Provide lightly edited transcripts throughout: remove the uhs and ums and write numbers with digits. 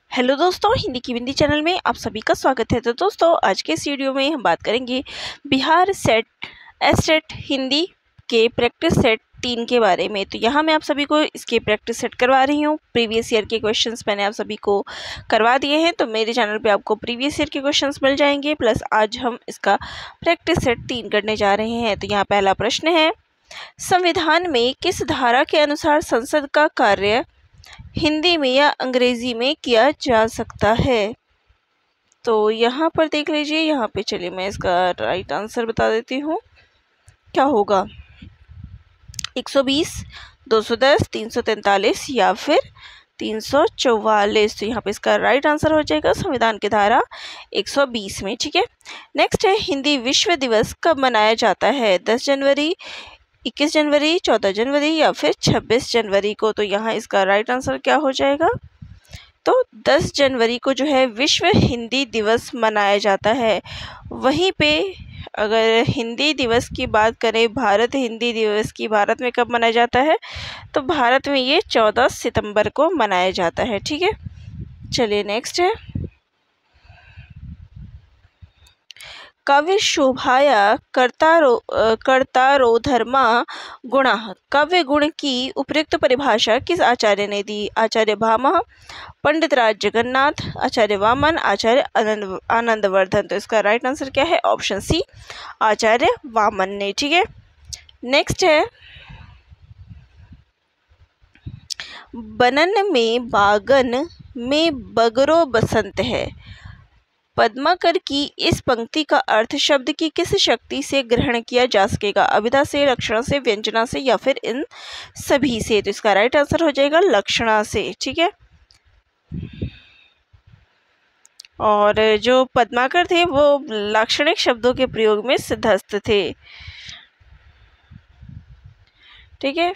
Hello दोस्तों, हिंदी की बिंदी channel में आप सभी का स्वागत है। तो दोस्तों, आज के इस वीडियो में हम बात करेंगे बिहार सेट एसटेट हिंदी के प्रैक्टिस सेट 3 के बारे में। तो यहाँ मैं आप सभी को इसके प्रैक्टिस सेट करवा रही हूँ। प्रीवियस ईयर के क्वेश्चंस मैंने आप सभी को करवा दिए हैं, तो मेरे चैनल पे आपको प्रीवियस ईयर के क्वेश्चंस मिल जाएंगे। प्लस आज हम इसका प्रैक्टिस सेट 3 करने जा रहे हैं। तो यहाँ पहला प्रश्न है, संविधान में किस धारा के अनुसार संसद का कार्य हिंदी में या अंग्रेजी में किया जा सकता है? तो यहाँ पर देख लीजिए, यहाँ पे चलिए मैं इसका राइट आंसर बता देती हूँ। क्या होगा, 120, 210, 343 या फिर 344। तो यहाँ पे इसका राइट आंसर हो जाएगा संविधान की धारा 120 में। ठीक है, नेक्स्ट है, हिंदी विश्व दिवस कब मनाया जाता है? 10 जनवरी, 21 जनवरी, 14 जनवरी या फिर 26 जनवरी को? तो यहाँ इसका राइट आंसर क्या हो जाएगा? तो 10 जनवरी को जो है विश्व हिंदी दिवस मनाया जाता है। वहीं पे अगर हिंदी दिवस की बात करें, भारत हिंदी दिवस की, भारत में कब मनाया जाता है? तो भारत में ये 14 सितंबर को मनाया जाता है। ठीक है, चलिए नेक्स्ट है, काव्य शोभाया कर्तारो धर्मा गुणा, काव्य गुण की उपयुक्त परिभाषा किस आचार्य ने दी? आचार्य भामह, पंडित राज जगन्नाथ, आचार्य वामन, आचार्य आनंदवर्धन। तो इसका राइट आंसर क्या है? ऑप्शन सी, आचार्य वामन ने। ठीक है, नेक्स्ट है, बनन में बागन में बगरो बसंत है। पद्माकर की इस पंक्ति का अर्थ शब्द की किस शक्ति से ग्रहण किया जा सकेगा? अभिधा से, लक्षणा से, व्यंजना से या फिर इन सभी से? तो इसका राइट आंसर हो जाएगा लक्षणा से। ठीक है, और जो पद्माकर थे वो लाक्षणिक शब्दों के प्रयोग में सिद्धहस्त थे। ठीक है,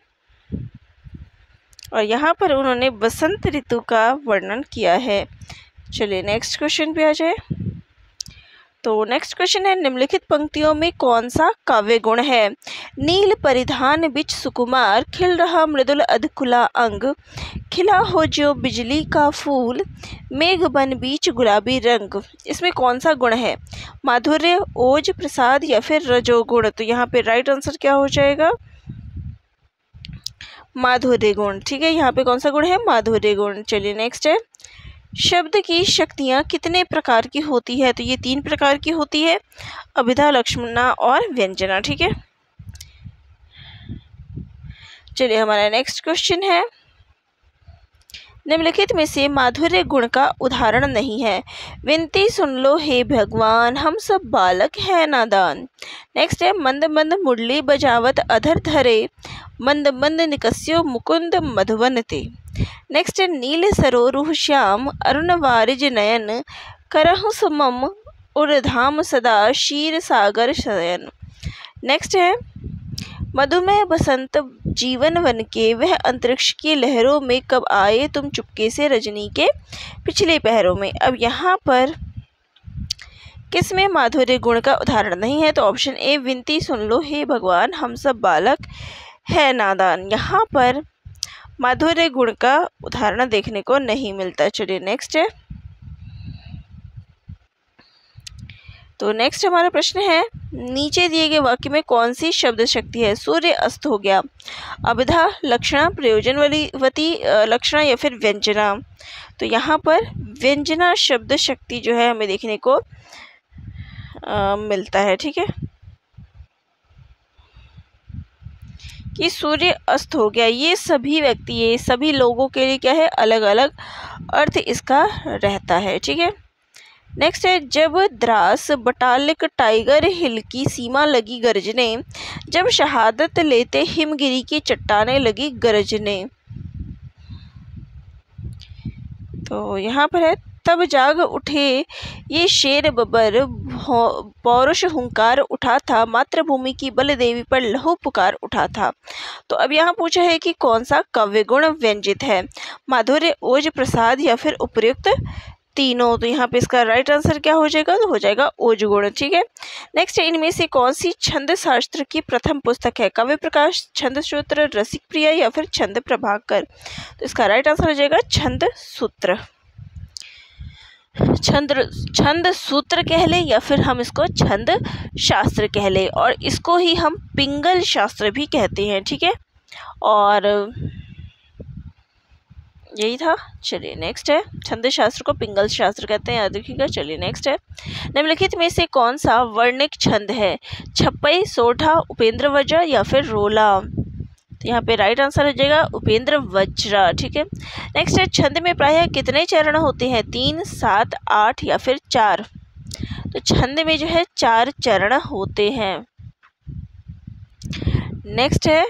और यहाँ पर उन्होंने बसंत ऋतु का वर्णन किया है। चलिए नेक्स्ट क्वेश्चन पे आ जाए। तो नेक्स्ट क्वेश्चन है, निम्नलिखित पंक्तियों में कौन सा काव्य गुण है? नील परिधान बिच सुकुमार, खिल रहा मृदुल अधकुला अंग, खिला हो जो बिजली का फूल, मेघ बन बीच गुलाबी रंग। इसमें कौन सा गुण है? माधुर्य, ओज, प्रसाद या फिर रजोगुण? तो यहाँ पे राइट आंसर क्या हो जाएगा? माधुर्य गुण। ठीक है, यहाँ पे कौन सा गुण है? माधुर्य गुण। चलिए नेक्स्ट है, शब्द की शक्तियाँ कितने प्रकार की होती है? तो ये 3 प्रकार की होती है, अभिधा, लक्षणा और व्यंजना। ठीक है, चलिए हमारा नेक्स्ट क्वेश्चन है, निम्नलिखित में से माधुर्य गुण का उदाहरण नहीं है। विनती सुन लो हे भगवान, हम सब बालक है नादान। नेक्स्ट है, मंद मंद मुरली बजावत अधर धरे, मंद मंद निकस्यो मुकुंद मधुवन ते। नेक्स्ट है, नील सरोरुह श्याम, अरुण वारिज नयन, करहु सुमम उर्धाम सदा, क्षीर सागर शयन। नेक्स्ट है, मधुमेह बसंत जीवन वन के, वह अंतरिक्ष की लहरों में कब आए तुम चुपके से रजनी के पिछले पहरों में। अब यहाँ पर किसमें माधुर्य गुण का उदाहरण नहीं है? तो ऑप्शन ए, विनती सुन लो हे भगवान, हम सब बालक है नादान, यहाँ पर माधुर्य गुण का उदाहरण देखने को नहीं मिलता। चलिए नेक्स्ट है, तो नेक्स्ट हमारा प्रश्न है, नीचे दिए गए वाक्य में कौन सी शब्द शक्ति है? सूर्य अस्त हो गया, अभिधा, लक्षणा, प्रयोजनवती लक्षणा या फिर व्यंजना? तो यहाँ पर व्यंजना शब्द शक्ति जो है हमें देखने को मिलता है। ठीक है, कि सूर्य अस्त हो गया, ये सभी व्यक्ति, ये सभी लोगों के लिए क्या है? अलग अलग अर्थ इसका रहता है। ठीक है, नेक्स्ट है, जब द्रास बटालिक टाइगर हिल की सीमा लगी गरजने, जब शहादत लेते हिमगिरी की चट्टानें लगी गरजने। तो यहाँ पर है, तब जाग उठे ये शेर बबर, पौरुष हुंकार उठा था, मातृभूमि की बल देवी पर लहू पुकार उठा था। तो अब यहाँ पूछा है कि कौन सा काव्य गुण व्यंजित है? माधुर्य, ओज, प्रसाद या फिर उपयुक्त तीनों? तो यहाँ पे इसका राइट आंसर क्या हो जाएगा? तो हो जाएगा ओज गुण। ठीक है, नेक्स्ट है, इनमें से कौन सी छंद शास्त्र की प्रथम पुस्तक है? काव्य प्रकाश, छंद सूत्र, रसिक प्रिया या फिर छंद प्रभाकर? तो इसका राइट आंसर हो जाएगा छंद सूत्र। छंद सूत्र कह ले या फिर हम इसको छंद शास्त्र कह ले, और इसको ही हम पिंगल शास्त्र भी कहते हैं। ठीक है, और यही था। चलिए नेक्स्ट है, छंद शास्त्र को पिंगल शास्त्र कहते हैं, याद रखिएगा। चलिए नेक्स्ट है, निम्नलिखित में से कौन सा वर्णिक छंद है? छप्पई, सोठा, उपेंद्र वज्र या फिर रोला? तो यहाँ पे राइट आंसर हो जाएगा उपेंद्र वज्र। ठीक है, नेक्स्ट है, छंद में प्रायः कितने चरण होते हैं? 3, 7, 8 या फिर 4? तो छंद में जो है 4 चरण होते हैं। नेक्स्ट है,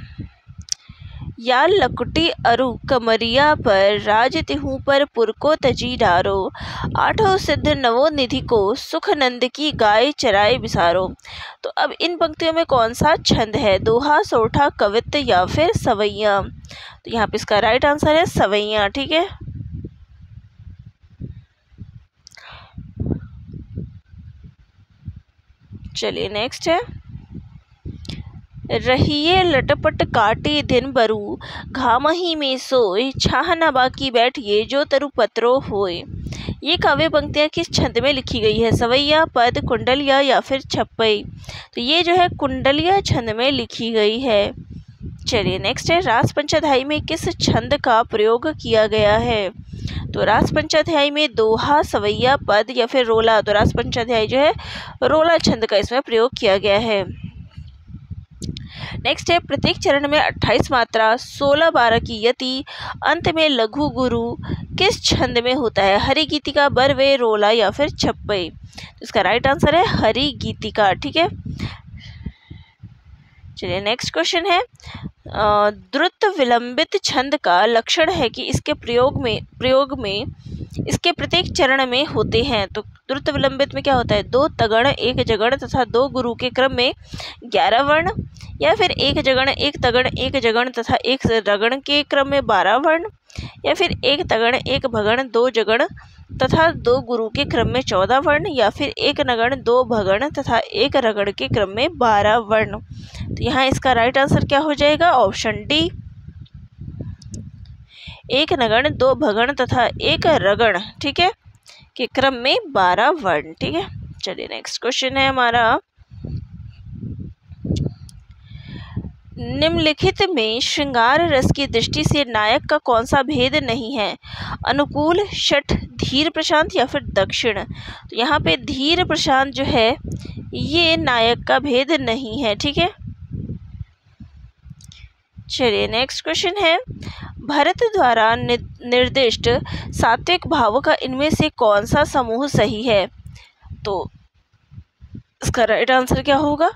या लकुटी अरु कमरिया पर राज तिहु पर पुर को तजी डारो, आठों सिद्ध नवो निधि को सुख नंद की गाय चराए बिसारो। तो अब इन पंक्तियों में कौन सा छंद है? दोहा, सोठा, कवित्त या फिर सवैया? तो यहाँ पे इसका राइट आंसर है सवैया। ठीक है, चलिए नेक्स्ट है, रहिए लटपट काटे दिन बरू, घामही में सोए, छाह न बाकी बैठिए जो तरु पत्रो होए। ये काव्य पंक्तियाँ किस छंद में लिखी गई है? सवैया, पद, कुंडलिया या फिर छप्पई? तो ये जो है कुंडलिया छंद में लिखी गई है। चलिए नेक्स्ट है, रास पंचाध्यायी में किस छंद का प्रयोग किया गया है? तो रास पंचाध्यायी में दोहा, सवैया, पद या फिर रोला? तो रास पंचाध्यायी जो है रोला छंद का इसमें प्रयोग किया गया है। नेक्स्ट है, प्रत्येक चरण में 28 मात्रा, 16 12 की यति, अंत में लघु गुरु किस छंद में होता है? हरि गीतिका, बरवे, रोला या फिर छप्पई? तो इसका राइट आंसर है हरि गीतिका। ठीक है, चलिए नेक्स्ट क्वेश्चन है, द्रुत विलंबित छंद का लक्षण है कि इसके प्रयोग में इसके प्रत्येक चरण में होते हैं। तो द्रुत विलंबित में क्या होता है? 2 तगण, 1 जगण तथा 2 गुरु के क्रम में 11 वर्ण, या फिर 1 जगण, 1 तगण, 1 जगण तथा 1 रगण के क्रम में 12 वर्ण, या फिर 1 तगण, 1 भगण, 2 जगण तथा 2 गुरु के क्रम में 14 वर्ण, या फिर 1 नगण, 2 भगण तथा 1 रगण के क्रम में 12 वर्ण। तो यहाँ इसका राइट आंसर क्या हो जाएगा? ऑप्शन डी, 1 नगण, 2 भगण तथा 1 रगण, ठीक है, के क्रम में 12 वर्ण। ठीक है, चलिए नेक्स्ट क्वेश्चन है हमारा, निम्नलिखित में श्रृंगार रस की दृष्टि से नायक का कौन सा भेद नहीं है? अनुकूल, शठ, धीर प्रशांत या फिर दक्षिण? तो यहाँ पे धीर प्रशांत जो है ये नायक का भेद नहीं है। ठीक है, चलिए नेक्स्ट क्वेश्चन है, भरत द्वारा निर्दिष्ट सात्विक भावों का इनमें से कौन सा समूह सही है? तो इसका राइट आंसर क्या होगा?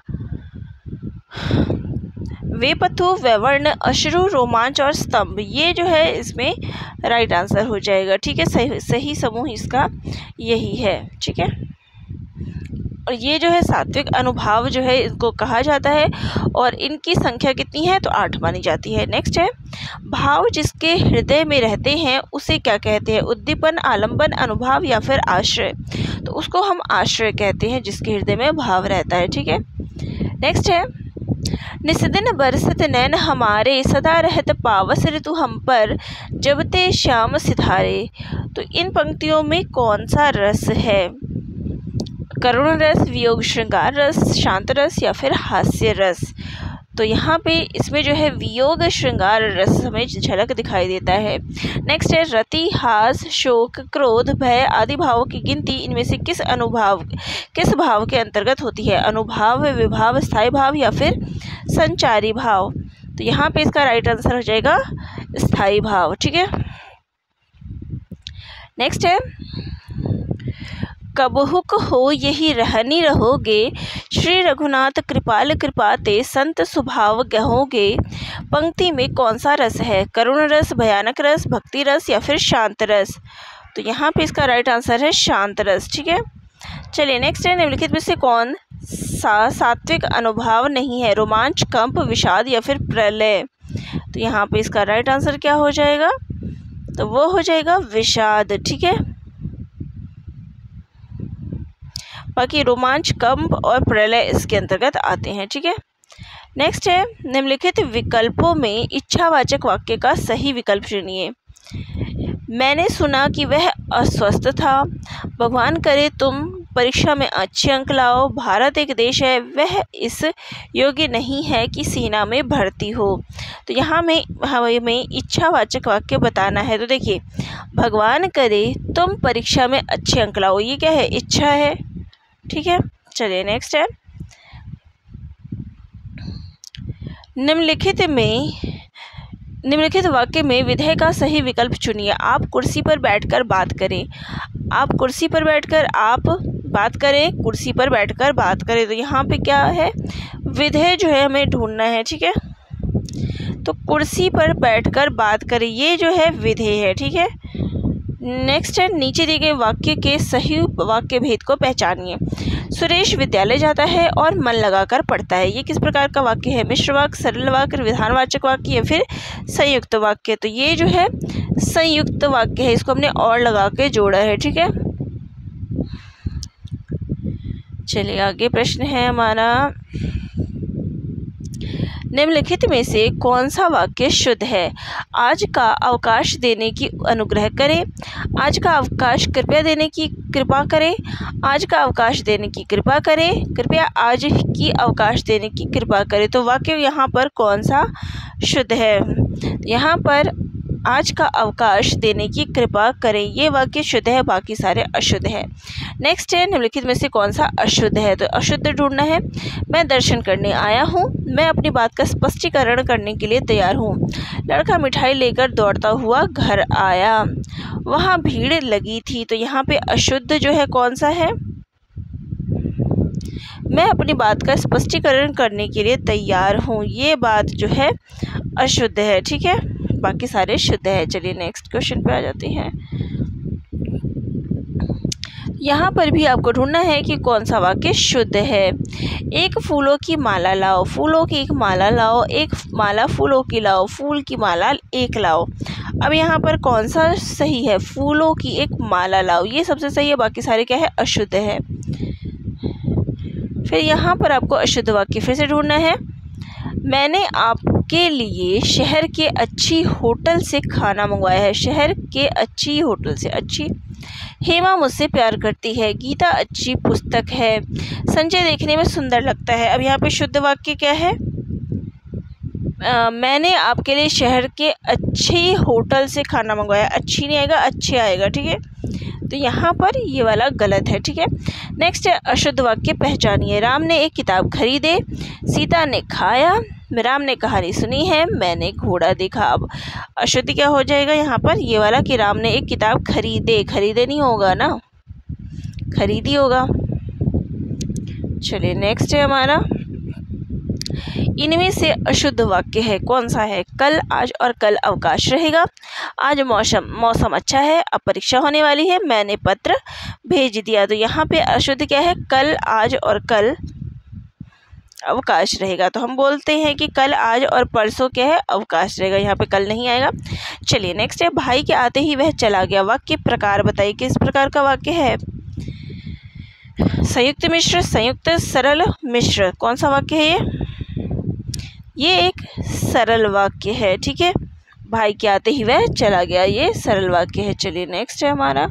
वेपथु, वैवर्ण, अश्रु, रोमांच और स्तंभ, ये जो है इसमें राइट आंसर हो जाएगा। ठीक है, सही समूह इसका यही है। ठीक है, और ये जो है सात्विक अनुभाव जो है इनको कहा जाता है, और इनकी संख्या कितनी है? तो 8 मानी जाती है। नेक्स्ट है, भाव जिसके हृदय में रहते हैं उसे क्या कहते हैं? उद्दीपन, आलंबन, अनुभाव या फिर आश्रय? तो उसको हम आश्रय कहते हैं जिसके हृदय में भाव रहता है। ठीक है, नेक्स्ट है, निस्दिन बरसत नैन हमारे, सदा रहत पावस ऋतु हम पर, जबते श्याम सिधारे। तो इन पंक्तियों में कौन सा रस है? करुण रस, वियोग श्रृंगार रस, शांत रस या फिर हास्य रस? तो यहाँ पे इसमें जो है वियोग श्रृंगार रस हमें झलक दिखाई देता है। नेक्स्ट है, रति, हास, शोक, क्रोध, भय आदि भावों की गिनती इनमें से किस भाव के अंतर्गत होती है? अनुभाव, विभाव, स्थायी भाव या फिर संचारी भाव? तो यहाँ पे इसका राइट आंसर हो जाएगा स्थायी भाव। ठीक है, नेक्स्ट है, कबहुक हो यही रहनी रहोगे, श्री रघुनाथ कृपाल कृपाते, संत स्वभाव गहोगे। पंक्ति में कौन सा रस है? करुण रस, भयानक रस, भक्ति रस या फिर शांत रस? तो यहाँ पे इसका राइट आंसर है शांत रस। ठीक है, चलिए नेक्स्ट है, निम्नलिखित में से कौन सा सात्विक अनुभाव नहीं है? रोमांच, कंप, विषाद या फिर प्रलय? तो यहाँ पे इसका राइट आंसर क्या हो जाएगा? तो वो हो जाएगा विषाद। ठीक है, बाकी रोमांच, कंप और प्रलय इसके अंतर्गत आते हैं। ठीक है, नेक्स्ट है, निम्नलिखित विकल्पों में इच्छावाचक वाक्य का सही विकल्प चुनिए। मैंने सुना कि वह अस्वस्थ था। भगवान करे तुम परीक्षा में अच्छे अंक लाओ। भारत एक देश है, वह इस योग्य नहीं है कि सेना में भर्ती हो। तो यहाँ में हमें इच्छावाचक वाक्य बताना है। तो देखिए, भगवान करे तुम परीक्षा में अच्छे अंक लाओ, ये क्या है? इच्छा है। ठीक है, चलिए नेक्स्ट है। निम्नलिखित वाक्य में विधेय का सही विकल्प चुनिए। आप कुर्सी पर बैठकर बात करें। आप कुर्सी पर बैठकर आप बात करें, कुर्सी पर बैठकर बात करें। तो यहाँ पे क्या है? विधेय जो है हमें ढूंढना है। ठीक है, तो कुर्सी पर बैठकर बात करें, ये जो है विधेय है। ठीक है, नेक्स्ट है, नीचे दिए गए वाक्य के सही वाक्य भेद को पहचानिए। सुरेश विद्यालय जाता है और मन लगाकर पढ़ता है, ये किस प्रकार का वाक्य है? मिश्र वाक्य, सरल वाक्य, विधानवाचक वाक्य या फिर संयुक्त वाक्य? तो ये जो है संयुक्त वाक्य है, इसको हमने और लगा के जोड़ा है। ठीक है, चलिए आगे प्रश्न है हमारा, निम्नलिखित में से कौन सा वाक्य शुद्ध है? आज का अवकाश देने की अनुग्रह करें। आज का अवकाश कृपया देने की कृपा करें। आज का अवकाश देने की कृपा करें। कृपया आज की अवकाश देने की कृपा करें। तो वाक्य यहाँ पर कौन सा शुद्ध है? यहाँ पर आज का अवकाश देने की कृपा करें, ये वाक्य शुद्ध है, बाकी सारे अशुद्ध है। नेक्स्ट है, निम्नलिखित में से कौन सा अशुद्ध है? तो अशुद्ध ढूंढना है। मैं दर्शन करने आया हूँ। मैं अपनी बात का स्पष्टीकरण करने के लिए तैयार हूँ। लड़का मिठाई लेकर दौड़ता हुआ घर आया। वहाँ भीड़ लगी थी। तो यहाँ पे अशुद्ध जो है कौन सा है? मैं अपनी बात का स्पष्टीकरण करने के लिए तैयार हूँ, ये बात जो है अशुद्ध है। ठीक है, बाकी सारे शुद्ध है। चलिए नेक्स्ट क्वेश्चन पे आ जाते हैं। यहाँ पर भी आपको ढूंढना है कि कौन सा वाक्य शुद्ध है। एक फूलों की माला लाओ। फूलों की एक माला लाओ। एक माला फूलों की लाओ। फूल की माला एक लाओ। अब यहाँ पर कौन सा सही है? फूलों की एक माला लाओ, ये सबसे सही है, बाकी सारे क्या है? अशुद्ध है। फिर यहाँ पर आपको अशुद्ध वाक्य फिर से ढूंढना है। मैंने आपके लिए शहर के अच्छी होटल से खाना मंगवाया है। शहर के अच्छी होटल से। अच्छी। हेमा मुझसे प्यार करती है। गीता अच्छी पुस्तक है। संजय देखने में सुंदर लगता है। अब यहाँ पे शुद्ध वाक्य क्या है? मैंने आपके लिए शहर के अच्छी होटल से खाना मंगवाया। अच्छी नहीं आएगा, अच्छे आएगा। ठीक है, तो यहाँ पर ये वाला गलत है। ठीक है, नेक्स्ट है, अशुद्ध वाक्य पहचानिए। राम ने एक किताब खरीदे। सीता ने खाया। राम ने कहानी सुनी है। मैंने घोड़ा देखा। अब अशुद्ध क्या हो जाएगा यहाँ पर? ये वाला कि राम ने एक किताब खरीदे। खरीदे नहीं होगा ना, खरीदी होगा। चलिए नेक्स्ट है हमारा, इनमें से अशुद्ध वाक्य है कौन सा है? कल, आज और कल अवकाश रहेगा। आज मौसम अच्छा है। अब परीक्षा होने वाली है। मैंने पत्र भेज दिया। तो यहाँ पे अशुद्ध क्या है? कल, आज और कल अवकाश रहेगा। तो हम बोलते हैं कि कल, आज और परसों क्या है? अवकाश रहेगा। यहाँ पे कल नहीं आएगा। चलिए नेक्स्ट है, भाई के आते ही वह चला गया। वाक्य प्रकार बताइए, किस प्रकार का वाक्य है? संयुक्त, मिश्र, संयुक्त, सरल, मिश्र। कौन सा वाक्य है ये एक सरल वाक्य है। ठीक है, भाई के आते ही वह चला गया, ये सरल वाक्य है। चलिए नेक्स्ट है हमारा,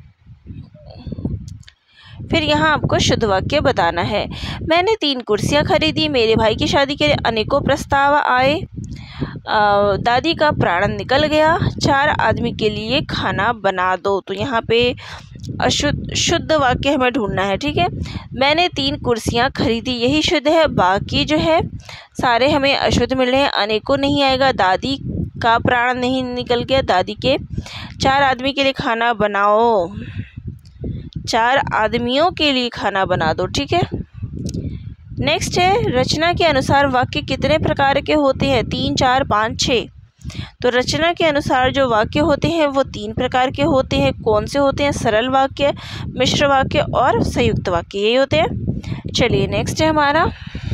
फिर यहाँ आपको शुद्ध वाक्य बताना है। मैंने 3 कुर्सियाँ खरीदी। मेरे भाई की शादी के लिए अनेकों प्रस्ताव आए। दादी का प्राण निकल गया। 4 आदमी के लिए खाना बना दो। तो यहाँ पे शुद्ध वाक्य हमें ढूंढना है। ठीक है, मैंने 3 कुर्सियाँ खरीदी, यही शुद्ध है। बाकी जो है सारे हमें अशुद्ध मिल रहे हैं। अनेकों नहीं आएगा। दादी का प्राण नहीं निकल गया। दादी के 4 आदमी के लिए खाना बनाओ। 4 आदमियों के लिए खाना बना दो। ठीक है, नेक्स्ट है, रचना के अनुसार वाक्य कितने प्रकार के होते हैं? 3, 4, 5, 6। तो रचना के अनुसार जो वाक्य होते हैं वो 3 प्रकार के होते हैं। कौन से होते हैं? सरल वाक्य, मिश्र वाक्य और संयुक्त वाक्य, यही होते हैं। चलिए नेक्स्ट है हमारा,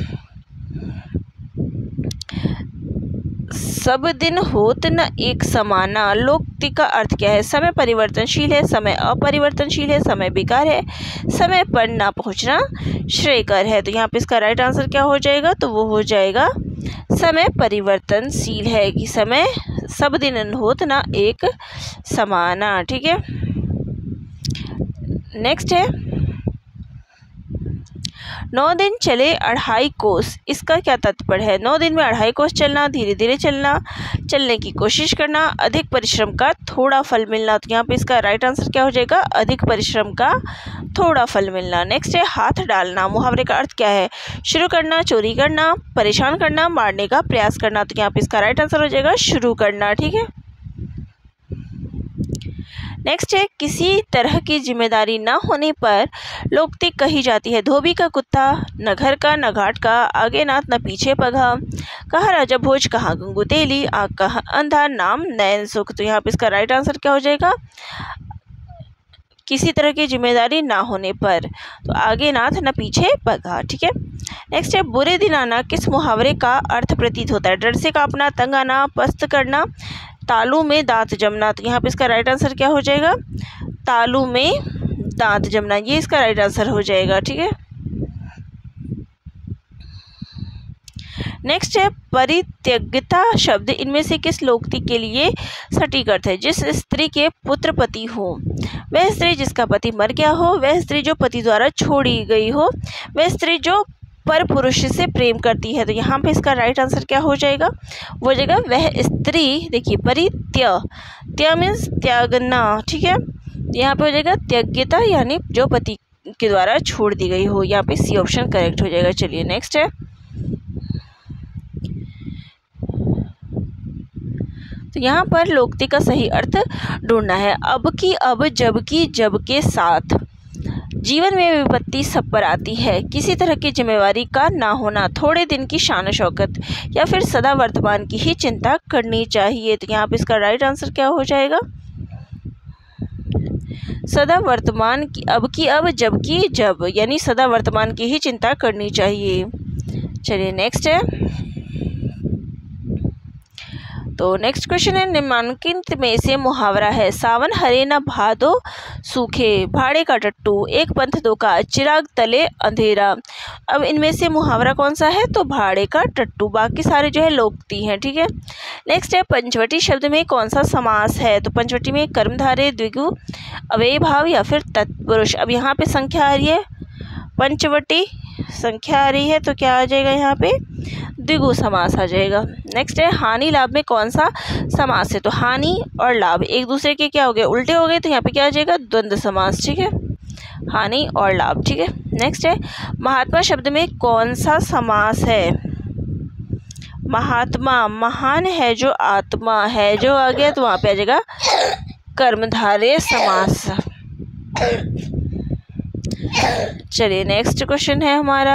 सब दिन होत न एक समाना। लोकोक्ति का अर्थ क्या है? समय परिवर्तनशील है। समय अपरिवर्तनशील है। समय बेकार है। समय पर ना पहुंचना श्रेयकर है। तो यहाँ पे इसका राइट आंसर क्या हो जाएगा? तो वो हो जाएगा समय परिवर्तनशील है कि समय सब दिन होत ना एक समाना। ठीक है, नेक्स्ट है 9 दिन चले 2.5 कोस, इसका क्या तात्पर्य है? 9 दिन में 2.5 कोस चलना, धीरे धीरे चलना, चलने की कोशिश करना, अधिक परिश्रम का थोड़ा फल मिलना। तो यहाँ पे इसका राइट आंसर क्या हो जाएगा? अधिक परिश्रम का थोड़ा फल मिलना। नेक्स्ट है हाथ डालना, मुहावरे का अर्थ क्या है? शुरू करना, चोरी करना, परेशान करना, मारने का प्रयास करना। तो यहाँ पे इसका राइट आंसर हो जाएगा शुरू करना। ठीक है, नेक्स्ट है किसी तरह की जिम्मेदारी न होने पर लोकोक्ति कही जाती है। धोबी का कुत्ता, न घर का न घाट का, आगे नाथ न पीछे पगा, कहा राजा भोज कहाँ गंगू तेली, आँख का अंधा नाम नैन सुख। तो यहाँ पे इसका राइट आंसर क्या हो जाएगा? किसी तरह की जिम्मेदारी ना होने पर, तो आगे नाथ न पीछे पगा। ठीक है, नेक्स्ट है बुरे दिन आना, किस मुहावरे का अर्थ प्रतीत होता है? डर से कांपना, तंग आना, पस्त करना, तालू में दांत जमना। तो यहाँ पे इसका राइट आंसर क्या हो जाएगा? तालू में दांत जमना, ये इसका राइट आंसर हो जाएगा। ठीक है, नेक्स्ट है परित्यक्ता शब्द इनमें से किस लोकोक्ति के लिए सटीक अर्थ है? जिस स्त्री के पुत्र पति हो, वह स्त्री जिसका पति मर गया हो, वह स्त्री जो पति द्वारा छोड़ी गई हो, वह स्त्री जो पर पुरुष से प्रेम करती है। तो यहाँ पे इसका राइट आंसर क्या हो जाएगा? वो हो जाएगा वह स्त्री, देखिए परित्य मीन्स त्यागना। ठीक है, यहाँ पे हो जाएगा त्यज्ञता, यानी जो पति के द्वारा छोड़ दी गई हो। यहाँ पे सी ऑप्शन करेक्ट हो जाएगा। चलिए नेक्स्ट है, तो यहाँ पर लोकोक्ति का सही अर्थ ढूंढना है। अब की अब, जब की जब के साथ, जीवन में विपत्ति सब पर आती है, किसी तरह की जिम्मेवारी का ना होना, थोड़े दिन की शान शौकत, या फिर सदा वर्तमान की ही चिंता करनी चाहिए। तो यहाँ पे इसका राइट आंसर क्या हो जाएगा? सदा वर्तमान की अब, जब की जब, यानी सदा वर्तमान की ही चिंता करनी चाहिए। चलिए नेक्स्ट है, तो नेक्स्ट क्वेश्चन है निम्नलिखित में से मुहावरा है? सावन हरे न भादो सूखे, भाड़े का टट्टू, एक पंथ दो का, चिराग तले अंधेरा। अब इनमें से मुहावरा कौन सा है? तो भाड़े का टट्टू, बाकी सारे जो है लोकोक्ति हैं। ठीक है, नेक्स्ट है पंचवटी शब्द में कौन सा समास है? तो पंचवटी में कर्मधारय, द्विगु, अव्ययी भाव या फिर तत्पुरुष। अब यहाँ पे संख्या आ रही है, पंचवटी संख्या आ रही है, तो क्या आ जाएगा? यहाँ पे द्विगु समास आ जाएगा। नेक्स्ट है हानि लाभ में कौन सा समास है? तो हानि और लाभ एक दूसरे के क्या हो गए? उल्टे हो गए, तो यहाँ पे क्या आ जाएगा? द्वंद्व समास। ठीक है, हानि और लाभ। ठीक है, नेक्स्ट है महात्मा शब्द में कौन सा समास है? महात्मा, महान है जो आत्मा है, जो आ गया तो वहाँ पे आ जाएगा कर्मधारय समास। चलिए नेक्स्ट क्वेश्चन है हमारा,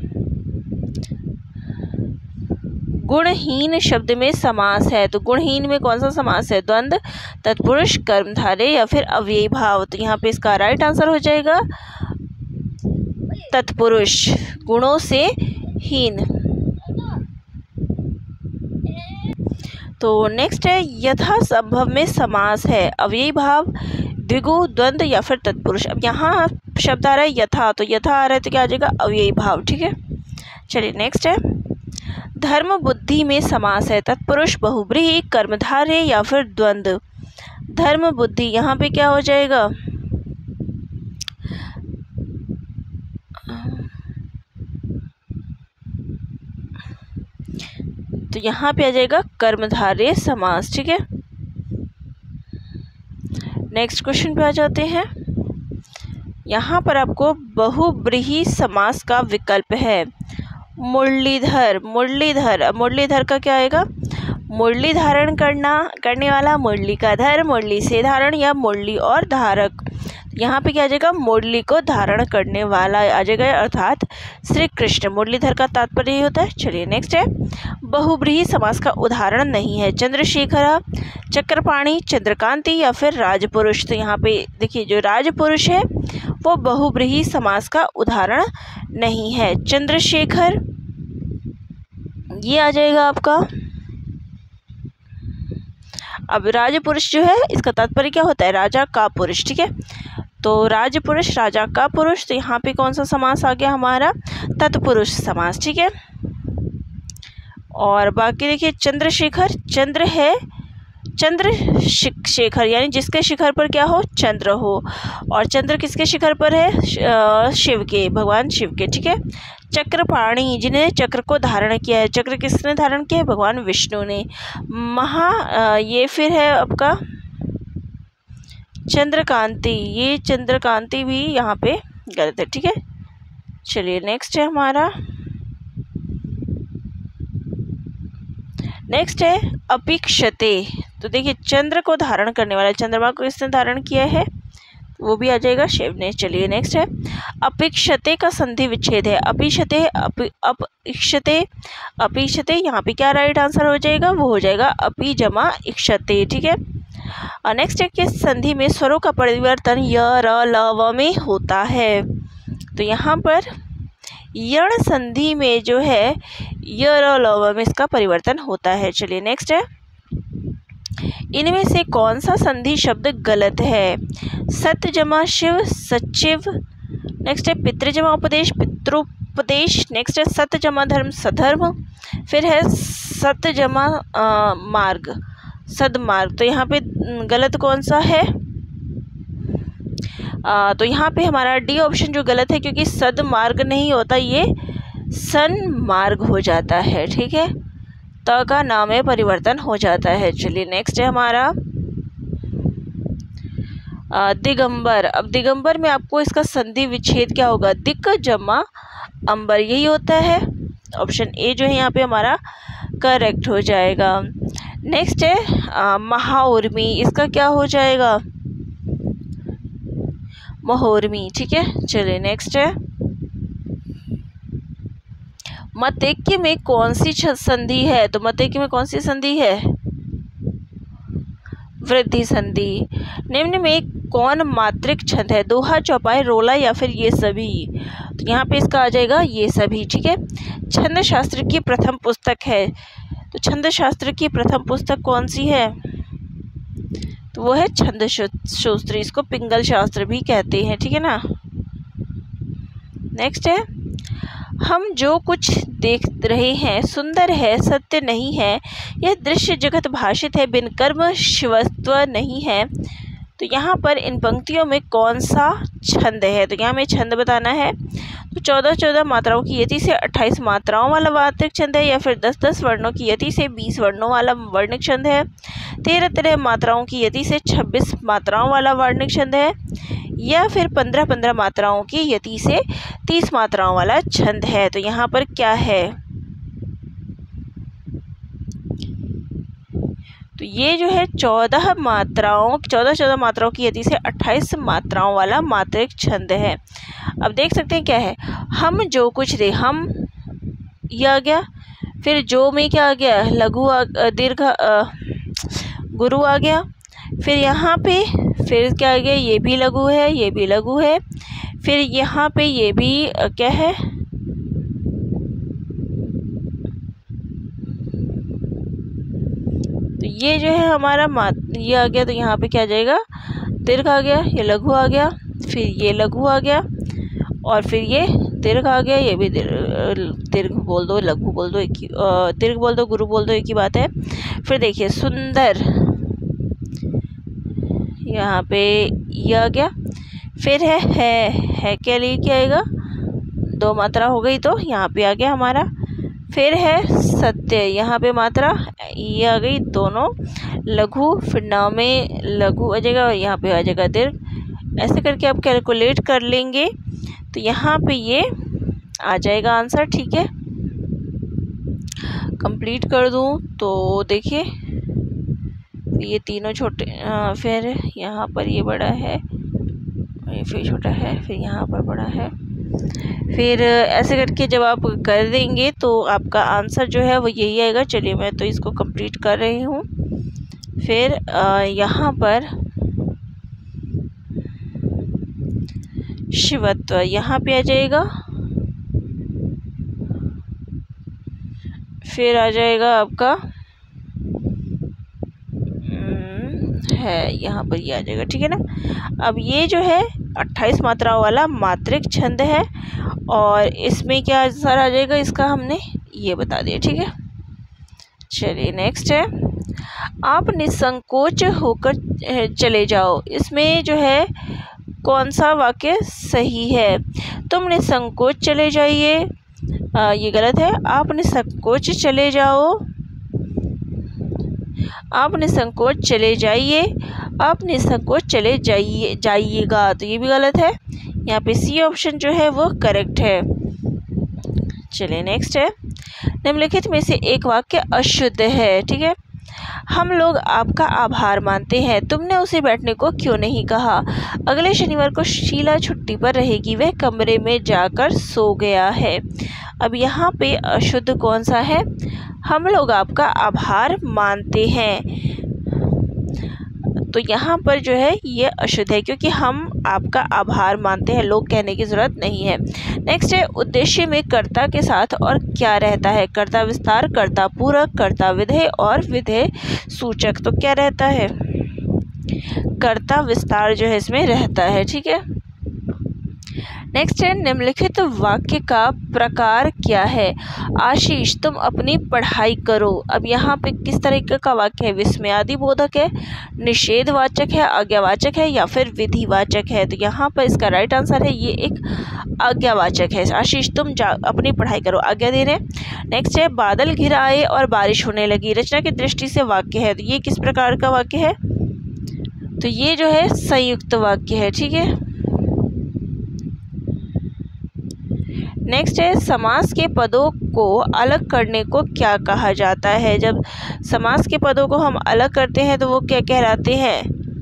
गुणहीन शब्द में समास है। तो गुणहीन में कौन सा समास है? द्वंद्व, तत्पुरुष, कर्मधारय या फिर अव्ययी भाव। तो यहाँ पे इसका राइट आंसर हो जाएगा तत्पुरुष, गुणों से हीन। तो नेक्स्ट है यथासंभव में समास है, अव्ययी भाव, द्विगु, द्वंद्व या फिर तत्पुरुष। अब यहाँ शब्द आ रहा है यथा, तो यथा आ रहा है तो क्या आ जाएगा? अव्ययी भाव। ठीक है, चलिए नेक्स्ट है धर्म बुद्धि में समास है, तत्पुरुष, बहुब्रीहि, कर्मधारय या फिर द्वंद्व। धर्म बुद्धि यहाँ पे क्या हो जाएगा? तो यहाँ पे आ जाएगा कर्मधारय समास। ठीक है, नेक्स्ट क्वेश्चन पे आ जाते हैं। यहाँ पर आपको बहुब्रीहि समास का विकल्प है। मुरलीधर, मुरलीधर, मुरलीधर का क्या आएगा? मुरली धारण करने वाला, मुरली का धर, मुरली से धारण या मुरली और धारक। यहाँ पे क्या आ जाएगा? मुरली को धारण करने वाला आ जाएगा, अर्थात श्री कृष्ण। मुरलीधर का तात्पर्य ये होता है। चलिए नेक्स्ट है बहुब्रीहि समास का उदाहरण नहीं है। चंद्रशेखरा, चक्रपाणी, चंद्रकांति या फिर राजपुरुष। तो यहाँ पे देखिए जो राजपुरुष है वो बहुब्रीहि समास का उदाहरण नहीं है। चंद्रशेखर ये आ जाएगा आपका। अब राजपुरुष जो है इसका तात्पर्य क्या होता है? राजा का पुरुष। ठीक है, तो राजपुरुष, राजा का पुरुष। तो यहाँ पे कौन सा समास आ गया हमारा? तत्पुरुष समास। ठीक है, और बाकी देखिए चंद्रशेखर, चंद्र है शेखर, यानी जिसके शिखर पर क्या हो, चंद्र हो। और चंद्र किसके शिखर पर है, शिव के, भगवान शिव के, ठीक है। चक्रपाणी, जिन्हें चक्र को धारण किया है, चक्र किसने धारण किया है, भगवान विष्णु ने। ये फिर है आपका चंद्रकांति, ये चंद्रकांति भी यहाँ पे गलत है, ठीक है। चलिए नेक्स्ट है हमारा, नेक्स्ट है अपिक्षते। तो देखिए चंद्र को धारण करने वाला, चंद्रमा को किसने धारण किया है, वो भी आ जाएगा शिव ने। चलिए नेक्स्ट है अपिक्षते का संधि विच्छेद है, अपिक्षते अपिक्षते अपिक्षते, यहाँ पे क्या राइट आंसर हो जाएगा, वो हो जाएगा अपि जमा इक्षते, ठीक है। और नेक्स्ट है कि संधि में स्वरों का परिवर्तन य र ल व में होता है। तो यहाँ पर यण संधि में जो है य र ल व में इसका परिवर्तन होता है। चलिए नेक्स्ट है, इनमें से कौन सा संधि शब्द गलत है, सत्य जमा शिव सचिव, नेक्स्ट है पितृ जमा उपदेश पितृपदेश, नेक्स्ट है सत्य जमा धर्म सधर्म, फिर है सत्य जमा मार्ग सदमार्ग। तो यहाँ पे गलत कौन सा है, तो यहाँ पे हमारा डी ऑप्शन जो गलत है, क्योंकि सदमार्ग नहीं होता, ये सन्मार्ग हो जाता है, ठीक है। त का नाम में परिवर्तन हो जाता है। चलिए नेक्स्ट है हमारा दिगंबर। अब दिगंबर में आपको इसका संधि विच्छेद क्या होगा, दिक जमा अंबर, यही होता है। ऑप्शन ए जो है यहाँ पे हमारा करेक्ट हो जाएगा। नेक्स्ट है महाउर्मी, इसका क्या हो जाएगा, महोर्मी, ठीक है। चलिए नेक्स्ट है मतैक्य में कौन सी संधि है, तो मतैक्य में कौन सी संधि है, वृद्धि संधि। निम्न में कौन मात्रिक छंद है, दोहा चौपाई रोला या फिर ये सभी। तो यहाँ पे इसका आ जाएगा ये सभी, ठीक है। छंद शास्त्र की प्रथम पुस्तक है, तो छंद शास्त्र की प्रथम पुस्तक कौन सी है, तो वो है छंद शास्त्र, इसको पिंगल शास्त्र भी कहते हैं, ठीक है ना। नेक्स्ट है हम जो कुछ देख रहे हैं सुंदर है सत्य नहीं है, यह दृश्य जगत भाषित है बिन कर्म शिवत्व नहीं है। तो यहाँ पर इन पंक्तियों में कौन सा छंद है, तो यहाँ में छंद बताना है। तो 14-14 मात्राओं की यति से 28 मात्राओं वाला वार्तिक छंद है, या फिर 10-10 वर्णों की यति से 20 वर्णों वाला वर्णिक छंद है, 13-13 मात्राओं की यति से 26 मात्राओं वाला वर्णिक छंद है, या फिर 15-15 मात्राओं की यति से 30 मात्राओं वाला छंद है। तो यहाँ पर क्या है, तो ये जो है 14 मात्राओं की यति से 28 मात्राओं वाला मात्रिक छंद है। अब देख सकते हैं क्या है, हम जो कुछ दे, हम ये आ गया, फिर जो में क्या आ गया, लघु दीर्घ गुरु आ गया, फिर यहाँ पे फिर क्या आ गया, ये भी लघु है, ये भी लघु है, फिर यहाँ पे ये भी क्या है, तो ये जो है हमारा ये आ गया, तो यहाँ पे क्या आ जाएगा, दीर्घ आ गया, ये लघु आ गया, फिर ये लघु आ गया, और फिर ये दीर्घ आ गया, ये भी दीर्घ बोल दो, लघु बोल दो, एक ही, दीर्घ बोल दो, गुरु बोल दो, एक ही बात है। फिर देखिए सुंदर, यहाँ पे ये आ गया, फिर है के लिए क्या आएगा, 2 मात्रा हो गई, तो यहाँ पे आ गया हमारा। फिर है सत्य, यहाँ पे मात्रा ये आ गई, दोनों लघु, फिर नाम में लघु आ जाएगा, और यहाँ पे आ जाएगा दीर्घ। ऐसे करके आप कैलकुलेट कर लेंगे, तो यहाँ पे ये आ जाएगा आंसर, ठीक है। कंप्लीट कर दूँ तो देखिए ये तीनों छोटे, फिर यहाँ पर ये बड़ा है, ये फिर छोटा है, फिर यहाँ पर बड़ा है, फिर ऐसे करके जब आप कर देंगे तो आपका आंसर जो है वो यही आएगा। चलिए मैं तो इसको कंप्लीट कर रही हूँ। फिर यहाँ पर शिवत्व यहाँ पे आ जाएगा, फिर आ जाएगा आपका है यहाँ पर ये आ जाएगा, ठीक है ना। अब ये जो है 28 मात्राओं वाला मात्रिक छंद है, और इसमें क्या आंसर आ जाएगा इसका, हमने ये बता दिया, ठीक है। चलिए नेक्स्ट है, आप निसंकोच होकर चले जाओ। इसमें जो है कौन सा वाक्य सही है? तुम निसंकोच चले जाइए, ये गलत है। आप निसंकोच चले जाओ, आप निसंकोच चले जाइए, आप निसंकोच चले जाइएगा, तो ये भी गलत है। यहाँ पे सी ऑप्शन जो है वो करेक्ट है। चलिए नेक्स्ट है, निम्नलिखित में से एक वाक्य अशुद्ध है। ठीक है, हम लोग आपका आभार मानते हैं, तुमने उसे बैठने को क्यों नहीं कहा? अगले शनिवार को शीला छुट्टी पर रहेगी, वह कमरे में जाकर सो गया है। अब यहाँ पे अशुद्ध कौन सा है? हम लोग आपका आभार मानते हैं, तो यहाँ पर जो है ये अशुद्ध है, क्योंकि हम आपका आभार मानते हैं, लोग कहने की ज़रूरत नहीं है। नेक्स्ट है, उद्देश्य में कर्ता के साथ और क्या रहता है? कर्ता विस्तार, कर्ता पूरक, कर्ता विधेय और विधेय सूचक। तो क्या रहता है? कर्ता विस्तार जो है इसमें रहता है। ठीक है, नेक्स्ट है, निम्नलिखित वाक्य का प्रकार क्या है? आशीष तुम अपनी पढ़ाई करो। अब यहाँ पे किस तरीके का वाक्य है? विस्मयादि बोधक है, निषेधवाचक है, आज्ञावाचक है या फिर विधिवाचक है? तो यहाँ पर इसका राइट आंसर है, ये एक आज्ञावाचक है। आशीष तुम अपनी पढ़ाई करो, आज्ञा दे रहे हैं। नेक्स्ट है, बादल घिर आए और बारिश होने लगी। रचना की दृष्टि से वाक्य है, तो ये किस प्रकार का वाक्य है? तो ये जो है संयुक्त वाक्य है। ठीक है, नेक्स्ट है, समास के पदों को अलग करने को क्या कहा जाता है? जब समास के पदों को हम अलग करते हैं तो वो क्या कहलाते हैं?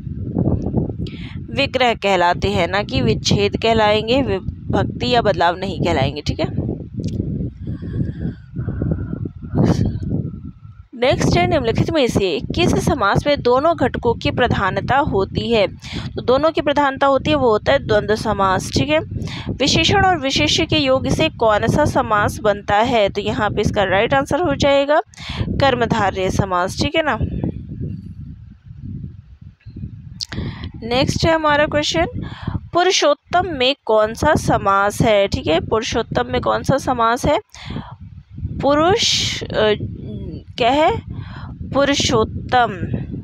विग्रह कहलाते हैं, ना कि विच्छेद कहलाएंगे, विभक्ति या बदलाव नहीं कहलाएंगे। ठीक है, नेक्स्ट है, निम्नलिखित में से किस समास में दोनों घटकों की प्रधानता होती है? तो दोनों की प्रधानता होती है, वो होता है द्वंद्व समास। ठीक है, विशेषण और विशेष्य के योग से कौन सा समास बनता है? तो यहाँ पे इसका राइट आंसर हो जाएगा कर्मधारय समास। ठीक है ना। नेक्स्ट है हमारा क्वेश्चन, पुरुषोत्तम में कौन सा समास है? ठीक है, पुरुषोत्तम में कौन सा समास है? पुरुष क्या है? पुरुषोत्तम,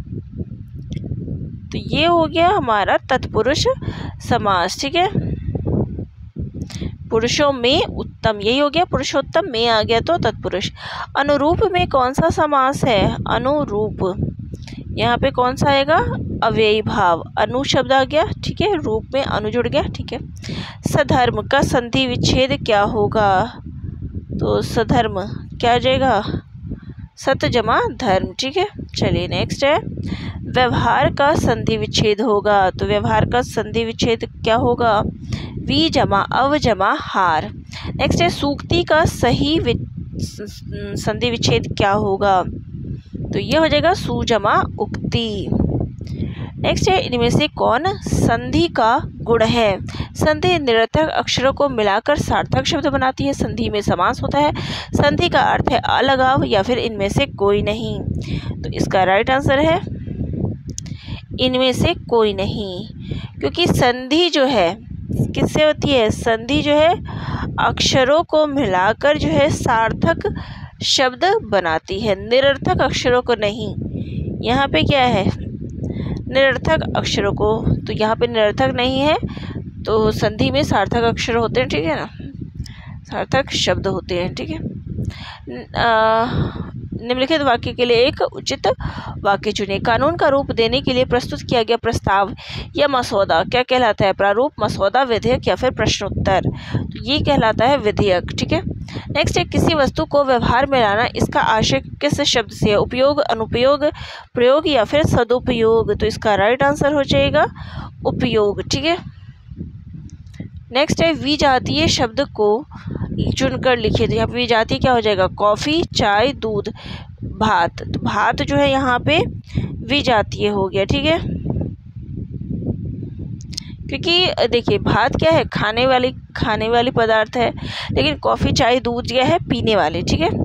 तो ये हो गया हमारा तत्पुरुष समास। ठीक है, पुरुषों में उत्तम, यही हो गया, पुरुषोत्तम में आ गया तो तत्पुरुष। अनुरूप में कौन सा समास है? अनुरूप, यहाँ पे कौन सा आएगा? अव्ययी भाव, अनु शब्द आ गया। ठीक है, रूप में अनु जुड़ गया। ठीक है, सधर्म का संधि विच्छेद क्या होगा? तो सधर्म क्या आ जाएगा? सत जमा धर्म। ठीक है, चलिए नेक्स्ट है, व्यवहार का संधि विच्छेद होगा, तो व्यवहार का संधि विच्छेद क्या होगा? वी जमा अव जमा हार। नेक्स्ट है, सूक्ति का सही संधि विच्छेद क्या होगा? तो ये हो जाएगा सु जमा उक्ति। नेक्स्ट है, इनमें से कौन संधि का गुण है? संधि निरर्थक अक्षरों को मिलाकर सार्थक शब्द बनाती है, संधि में समास होता है, संधि का अर्थ है अलगाव या फिर इनमें से कोई नहीं। तो इसका राइट आंसर है इनमें से कोई नहीं, क्योंकि संधि जो है किससे होती है? संधि जो है अक्षरों को मिलाकर जो है सार्थक शब्द बनाती है, निरर्थक अक्षरों को नहीं। यहाँ पे क्या है? निरर्थक अक्षरों को, तो यहाँ पे निरर्थक नहीं है, तो संधि में सार्थक अक्षर होते हैं। ठीक है ना, सार्थक शब्द होते हैं। ठीक है, निम्नलिखित वाक्य के लिए एक उचित वाक्य चुनें। कानून का रूप देने के लिए प्रस्तुत किया गया प्रस्ताव या मसौदा क्या कहलाता है? प्रारूप, मसौदा, विधेयक या फिर प्रश्नोत्तर? तो ये कहलाता है विधेयक। ठीक है, नेक्स्ट है, किसी वस्तु को व्यवहार में लाना, इसका आशय किस शब्द से है? उपयोग, अनुपयोग, प्रयोग या फिर सदुपयोग? तो इसका राइट आंसर हो जाएगा उपयोग। ठीक है, नेक्स्ट है, विजातीय शब्द को चुनकर लिखिए। तो यहाँ पे विजातीय क्या हो जाएगा? कॉफ़ी, चाय, दूध, भात। तो भात जो है यहाँ पे विजातीय हो गया। ठीक है, क्योंकि देखिए भात क्या है? खाने वाली पदार्थ है, लेकिन कॉफ़ी, चाय, दूध क्या है? पीने वाले। ठीक है,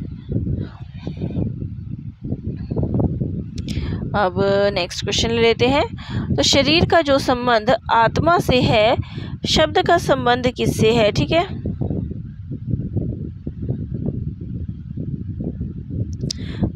अब नेक्स्ट क्वेश्चन ले लेते हैं। तो शरीर का जो संबंध आत्मा से है, शब्द का संबंध किससे है? ठीक है,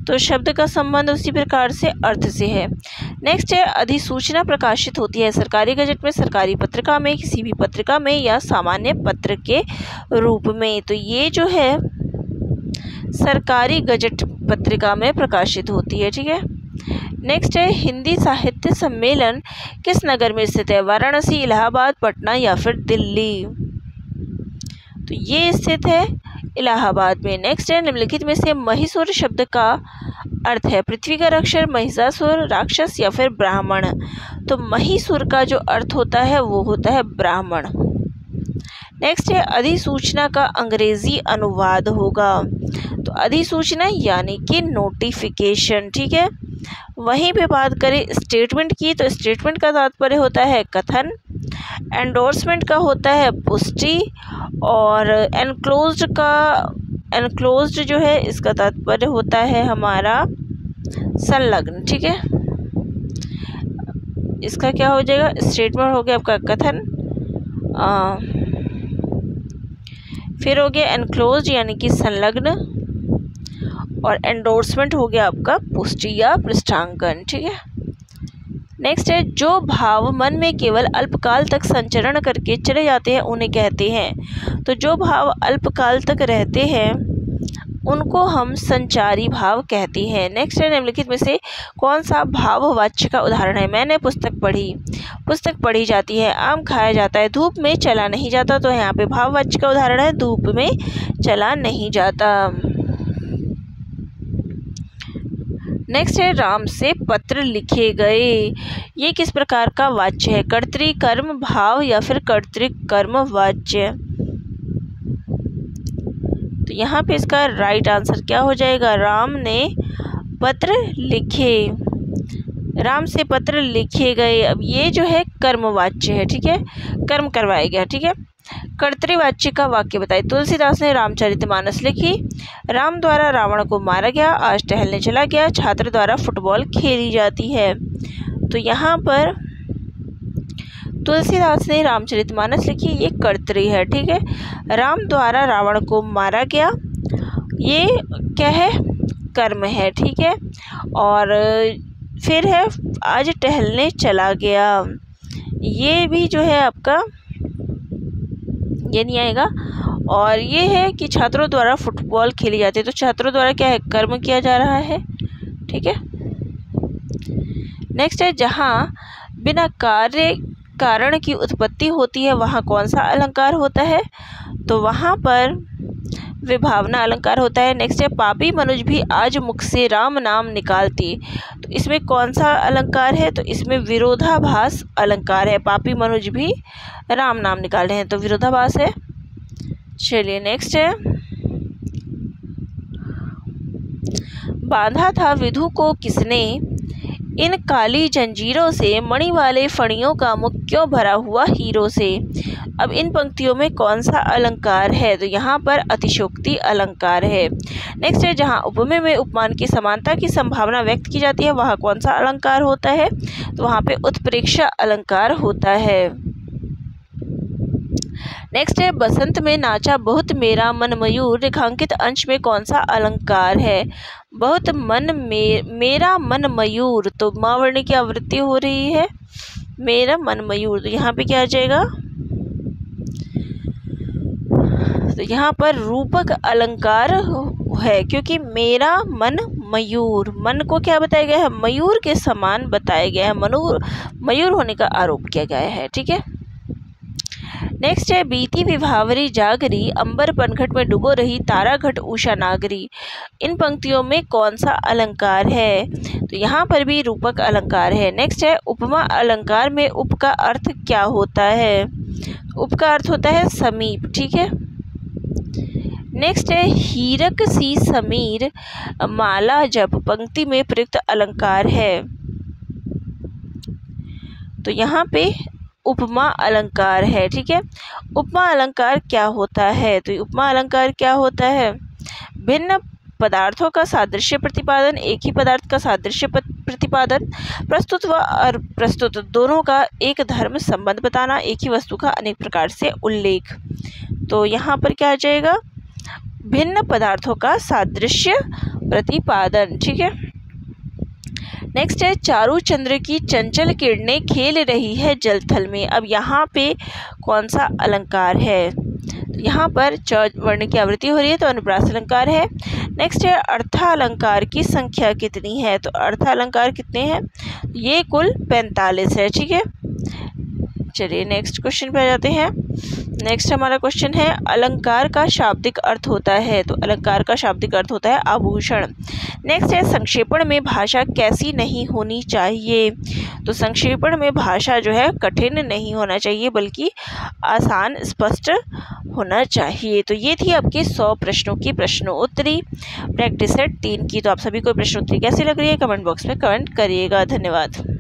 तो शब्द का संबंध उसी प्रकार से अर्थ से है। नेक्स्ट है अधिसूचना प्रकाशित होती है सरकारी गजट में, सरकारी पत्रिका में, किसी भी पत्रिका में या सामान्य पत्र के रूप में। तो ये जो है सरकारी गजट पत्रिका में प्रकाशित होती है, ठीक है। नेक्स्ट है हिंदी साहित्य सम्मेलन किस नगर में स्थित है? वाराणसी, इलाहाबाद, पटना या फिर दिल्ली। तो ये स्थित है इलाहाबाद में। नेक्स्ट है निम्नलिखित में से महिषुर शब्द का अर्थ है पृथ्वी का रक्षक, महिषासुर, राक्षस या फिर ब्राह्मण। तो महिषुर का जो अर्थ होता है वो होता है ब्राह्मण। नेक्स्ट है अधिसूचना का अंग्रेजी अनुवाद होगा, तो अधिसूचना यानी कि नोटिफिकेशन, ठीक है। वहीं पे बात करें स्टेटमेंट की, तो स्टेटमेंट का तात्पर्य होता है कथन, एंडोर्समेंट का होता है पुष्टि, और एनक्लोज्ड जो है इसका तात्पर्य होता है हमारा संलग्न, ठीक है। इसका क्या हो जाएगा? स्टेटमेंट हो गया आपका कथन, फिर हो गया एनक्लोज्ड यानी कि संलग्न, और एंडोर्समेंट हो गया आपका पुष्टि या पृष्ठांकन, ठीक है। नेक्स्ट है जो भाव मन में केवल अल्पकाल तक संचरण करके चले जाते हैं उन्हें कहते हैं। तो जो भाव अल्पकाल तक रहते हैं उनको हम संचारी भाव कहते हैं। नेक्स्ट है निम्नलिखित में से कौन सा भाववाच्य का उदाहरण है? मैंने पुस्तक पढ़ी, पुस्तक पढ़ी जाती है, आम खाया जाता है, धूप में चला नहीं जाता। तो यहाँ पे भाववाच्य का उदाहरण है धूप में चला नहीं जाता। नेक्स्ट है राम से पत्र लिखे गए, ये किस प्रकार का वाच्य है? कर्तृ कर्म भाव या फिर कर्तृ कर्म वाच्य। तो यहाँ पे इसका राइट आंसर क्या हो जाएगा? राम ने पत्र लिखे, राम से पत्र लिखे गए। अब ये जो है कर्मवाच्य है, ठीक है, कर्म करवाया गया, ठीक है। कर्तृवाच्य का वाक्य बताइए। तुलसीदास ने रामचरितमानस लिखी, राम द्वारा रावण को मारा गया, आज टहलने चला गया, छात्र द्वारा फुटबॉल खेली जाती है। तो यहाँ पर तुलसीदास ने रामचरितमानस लिखी, ये कर्तृ है, ठीक है। राम द्वारा रावण को मारा गया, ये क्या है? कर्म है, ठीक है। और फिर है आज टहलने चला गया, ये भी जो है आपका ये नहीं आएगा। और ये है कि छात्रों द्वारा फुटबॉल खेली जाती है, तो छात्रों द्वारा क्या है? कर्म किया जा रहा है, ठीक है। नेक्स्ट है जहाँ बिना कार्य कारण की उत्पत्ति होती है वहाँ कौन सा अलंकार होता है? तो वहाँ पर विभावना अलंकार होता है। नेक्स्ट है पापी मनुज भी आज मुख से राम नाम निकालती, तो इसमें कौन सा अलंकार है? तो इसमें विरोधाभास अलंकार है, पापी मनुज भी राम नाम निकाल रहे हैं, तो विरोधाभास है। चलिए नेक्स्ट है बांधा था विधु को किसने, इन काली जंजीरों से, मणि वाले फणियों का मुख क्यों भरा हुआ हीरो से। अब इन पंक्तियों में कौन सा अलंकार है? तो यहाँ पर अतिशोक्ति अलंकार है। नेक्स्ट है जहाँ उपमेय में उपमान की समानता की संभावना व्यक्त की जाती है वहाँ कौन सा अलंकार होता है? तो वहाँ पे उत्प्रेक्षा अलंकार होता है। नेक्स्ट है बसंत में नाचा बहुत मेरा मन मयूर, रेखांकित अंश में कौन सा अलंकार है? बहुत मेरा मन मयूर, तो माँ वर्ण की आवृत्ति हो रही है मेरा मन मयूर, तो यहाँ पे क्या आ जाएगा? तो यहाँ पर रूपक अलंकार है, क्योंकि मेरा मन मयूर, मन को क्या बताया गया है? मयूर के समान बताया गया है, मयूर होने का आरोप किया गया है, ठीक है। नेक्स्ट है बीती विभावरी जागरी, अंबर पनघट में डूबो रही, तारा घट उषा नागरी। इन पंक्तियों में कौन सा अलंकार है? तो यहाँ पर भी रूपक अलंकार है। नेक्स्ट है उपमा अलंकार में उप का अर्थ क्या होता है? उप का अर्थ होता है समीप, ठीक है। नेक्स्ट है हीरक सी समीर माला जब, पंक्ति में प्रयुक्त अलंकार है। तो यहाँ पे उपमा अलंकार है, ठीक है। उपमा अलंकार क्या होता है? तो उपमा अलंकार क्या होता है? भिन्न पदार्थों का सादृश्य प्रतिपादन, एक ही पदार्थ का सादृश्य प्रतिपादन, प्रस्तुत व अप्रस्तुत दोनों का एक धर्म संबंध बताना, एक ही वस्तु का अनेक प्रकार से उल्लेख। तो यहाँ पर क्या आ जाएगा? भिन्न पदार्थों का सादृश्य प्रतिपादन। ठीक है, नेक्स्ट है चारू चंद्र की चंचल किरणें खेल रही है जल थल में। अब यहाँ पे कौन सा अलंकार है? यहाँ पर च वर्ण की आवृत्ति हो रही है तो अनुप्रास अलंकार है। नेक्स्ट है अर्थालंकार की संख्या कितनी है? तो अर्थालंकार कितने हैं? ये कुल 45 है। ठीक है, चलिए नेक्स्ट क्वेश्चन पे आ जाते हैं। नेक्स्ट हमारा क्वेश्चन है अलंकार का शाब्दिक अर्थ होता है। तो अलंकार का शाब्दिक अर्थ होता है आभूषण। नेक्स्ट है संक्षेपण में भाषा कैसी नहीं होनी चाहिए? तो संक्षेपण में भाषा जो है कठिन नहीं होना चाहिए बल्कि आसान स्पष्ट होना चाहिए। तो ये थी आपके 100 प्रश्नों की प्रश्नोत्तरी प्रैक्टिस सेट 3 की। तो आप सभी को प्रश्नोत्तरी कैसी लग रही है कमेंट बॉक्स में कमेंट करिएगा। धन्यवाद।